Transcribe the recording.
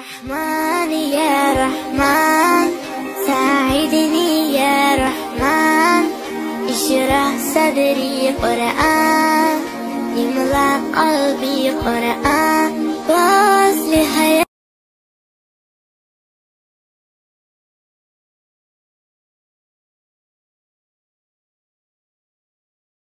رحمن يا رحمن ساعدني يا رحمن اشرح صدري قرآن املأ قلبي قرآن واصلح